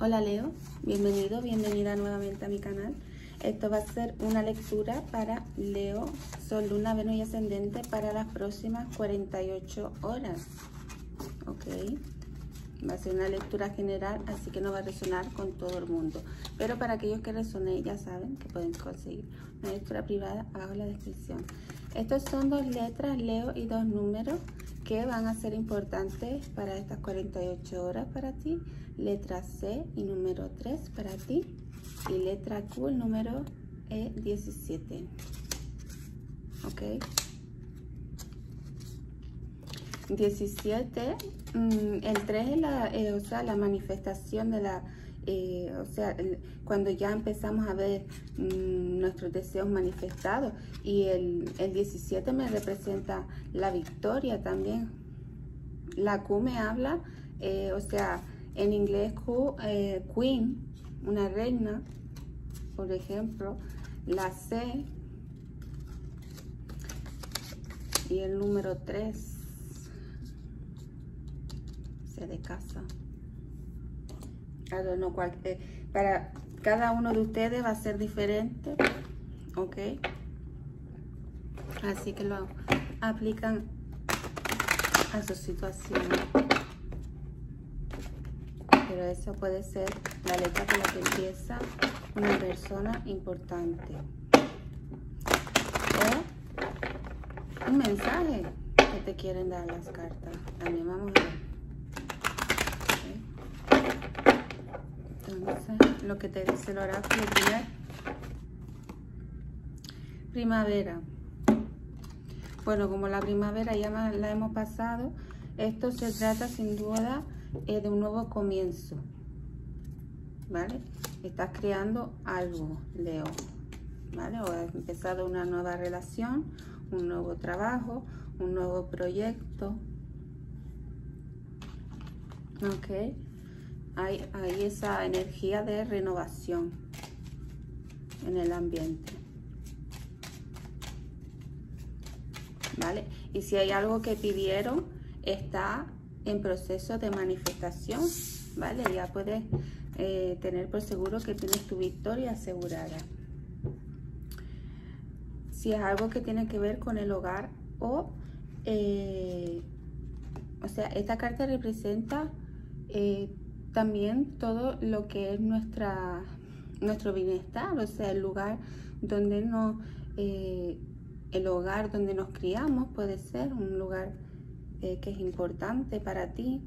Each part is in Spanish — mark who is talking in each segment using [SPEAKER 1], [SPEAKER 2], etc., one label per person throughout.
[SPEAKER 1] Hola Leo, bienvenido, bienvenida nuevamente a mi canal. Esto va a ser una lectura para Leo, Sol, Luna, Venus y Ascendente para las próximas 48 horas. Ok, va a ser una lectura general, así que no va a resonar con todo el mundo. Pero para aquellos que resonen, ya saben que pueden conseguir una lectura privada abajo en la descripción. Estos son 2 letras, Leo, y 2 números que van a ser importantes para estas 48 horas para ti. Letra C y número 3 para ti. Y letra Q, el número 17. Ok. 17, el 3 es la manifestación de la... cuando ya empezamos a ver nuestros deseos manifestados, y el 17 me representa la victoria también. La Q me habla, en inglés Q, Queen, una reina, por ejemplo. La C y el número 3, C de casa. Para cada uno de ustedes va a ser diferente, ok, así que lo aplican a su situación, pero eso puede ser la letra con la que empieza una persona importante o un mensaje que te quieren dar las cartas. También vamos a ver. Entonces, lo que te dice el oráculo primavera. Bueno, como la primavera ya la hemos pasado, esto se trata sin duda de un nuevo comienzo, ¿vale? Estás creando algo, Leo, ¿vale? O has empezado una nueva relación, un nuevo trabajo, un nuevo proyecto, ¿ok? Hay esa energía de renovación en el ambiente, ¿vale? Y si hay algo que pidieron, está en proceso de manifestación, ¿vale? Ya puedes tener por seguro que tienes tu victoria asegurada. Si es algo que tiene que ver con el hogar esta carta representa también todo lo que es nuestro bienestar, o sea, el lugar donde el hogar donde nos criamos puede ser un lugar que es importante para ti,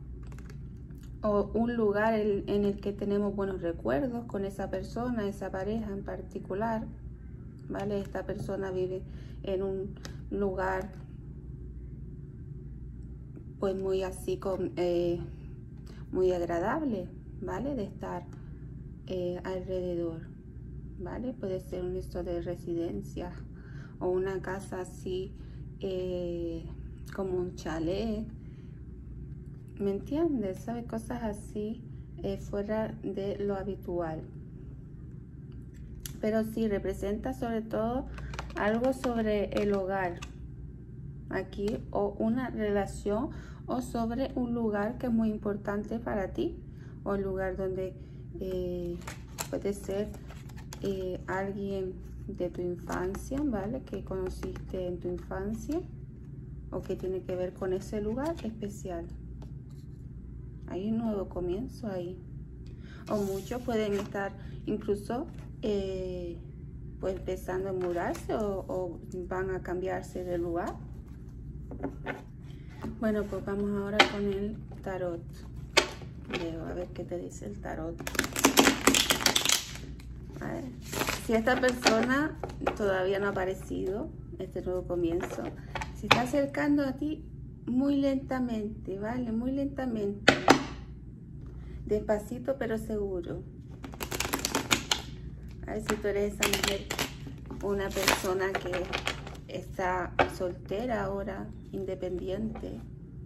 [SPEAKER 1] o un lugar en el que tenemos buenos recuerdos con esa persona, esa pareja en particular, ¿vale? Esta persona vive en un lugar pues muy así muy agradable, ¿vale? De estar alrededor, ¿vale? Puede ser un esto de residencia o una casa así como un chalet, ¿me entiendes? ¿Sabes? Cosas así fuera de lo habitual. Pero sí representa sobre todo algo sobre el hogar aquí, o una relación, o sobre un lugar que es muy importante para ti, o el lugar donde puede ser alguien de tu infancia, ¿vale? Que conociste en tu infancia, o que tiene que ver con ese lugar especial. Hay un nuevo comienzo ahí, o muchos pueden estar incluso pues empezando a mudarse, o van a cambiarse de lugar. Bueno, pues vamos ahora con el tarot. Leo, a ver qué te dice el tarot. A ver. Si esta persona todavía no ha aparecido, este nuevo comienzo se está acercando a ti muy lentamente, ¿vale? Muy lentamente. Despacito pero seguro. A ver si tú eres esa mujer, una persona que está soltera ahora, independiente.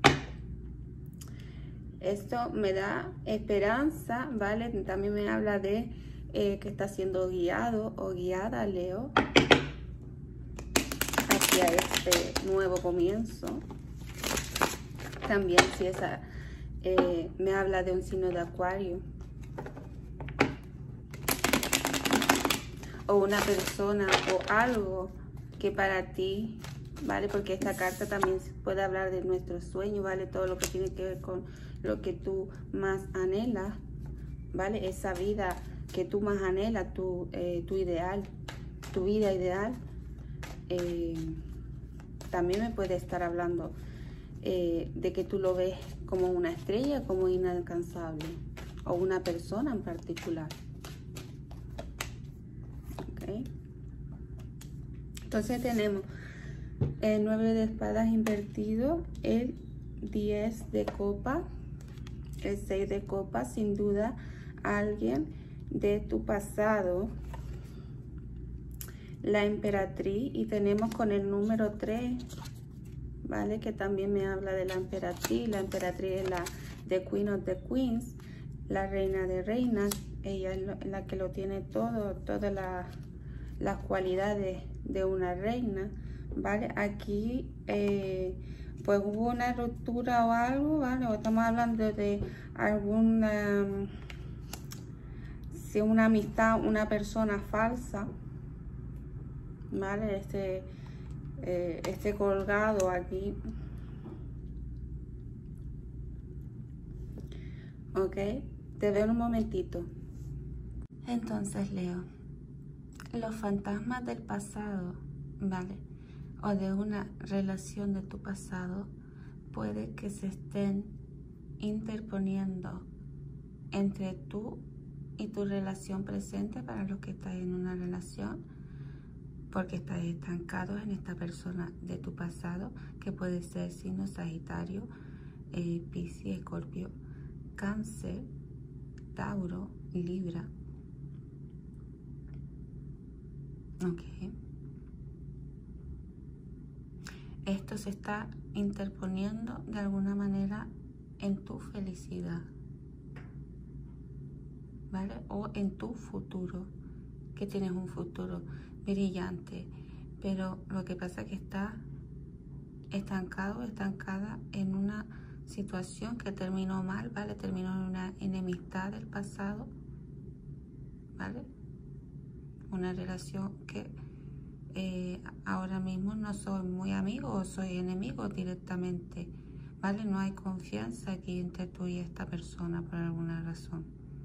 [SPEAKER 1] Esto me da esperanza, ¿vale? También me habla de que está siendo guiado o guiada, Leo, hacia este nuevo comienzo. También si esa me habla de un signo de Acuario. o una persona o algo que para ti, ¿vale? Porque esta carta también puede hablar de nuestros sueños, ¿vale? Todo lo que tiene que ver con lo que tú más anhelas, ¿vale? Esa vida que tú más anhelas, tu ideal, tu vida ideal. También me puede estar hablando de que tú lo ves como una estrella, como inalcanzable, o una persona en particular. ¿Okay? Entonces tenemos el 9 de espadas invertido, el 10 de copa, el 6 de copa, sin duda alguien de tu pasado, la emperatriz, y tenemos con el número 3, ¿vale? Que también me habla de la emperatriz. La emperatriz es la de Queen of the Queens, la reina de reinas. Ella es la que lo tiene todo, todas las cualidades de una reina, ¿vale? Aquí pues hubo una ruptura o algo, ¿vale? O estamos hablando de alguna, si una amistad, una persona falsa, ¿vale? Este colgado aquí. Ok, te veo en un momentito. Entonces, Leo, los fantasmas del pasado, ¿vale? O de una relación de tu pasado, puede que se estén interponiendo entre tú y tu relación presente para los que están en una relación, porque estás estancado en esta persona de tu pasado, que puede ser signo Sagitario, Piscis, Escorpio, Cáncer, Tauro, Libra. Ok. Esto se está interponiendo de alguna manera en tu felicidad, ¿vale? O en tu futuro, que tienes un futuro brillante, pero lo que pasa es que está estancado, estancada en una situación que terminó mal, ¿vale? Terminó en una enemistad del pasado, ¿vale? Una relación que ahora mismo no soy muy amigo o soy enemigo directamente, ¿vale? No hay confianza aquí entre tú y esta persona por alguna razón,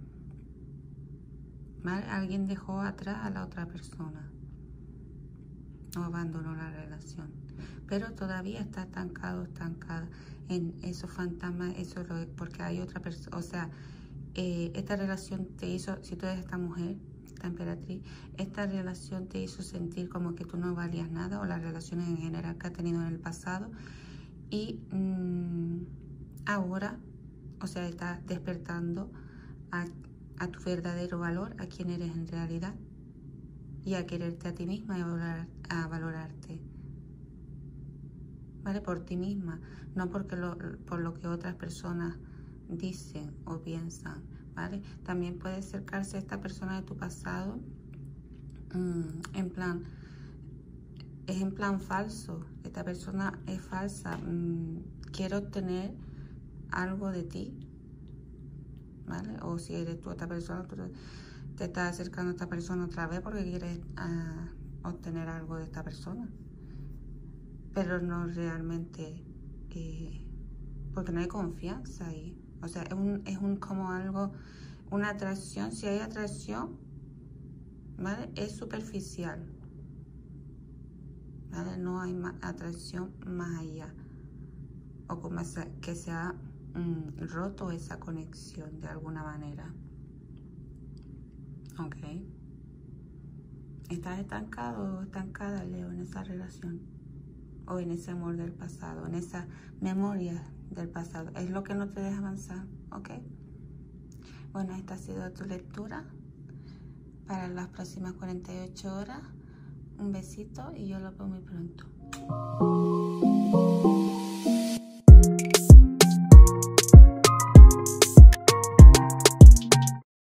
[SPEAKER 1] ¿vale? Alguien dejó atrás a la otra persona o abandonó la relación, pero todavía está estancado, estancada en esos fantasmas, eso porque hay otra persona, o sea, esta relación te hizo, si tú eres esta mujer, esta emperatriz, esta relación te hizo sentir como que tú no valías nada, o las relaciones en general que has tenido en el pasado, y ahora, o sea, estás despertando a tu verdadero valor, a quién eres en realidad, y a quererte a ti misma y a valorarte, ¿vale? Por ti misma, no porque por lo que otras personas dicen o piensan, ¿vale? También puede acercarse a esta persona de tu pasado en plan falso. Esta persona es falsa. Quiero obtener algo de ti, ¿vale? O si eres tú esta persona, tú te estás acercando a esta persona otra vez porque quieres obtener algo de esta persona, pero no realmente, porque no hay confianza ahí. O sea, es como algo, una atracción. Si hay atracción, ¿vale? Es superficial, ¿vale? No hay atracción más allá, o como que se ha roto esa conexión de alguna manera. Ok. ¿Estás estancado o estancada, Leo, en esa relación? O en ese amor del pasado, en esa memoria del pasado. Es lo que no te deja avanzar, ¿ok? Bueno, esta ha sido tu lectura para las próximas 48 horas. Un besito y yo lo veo muy pronto.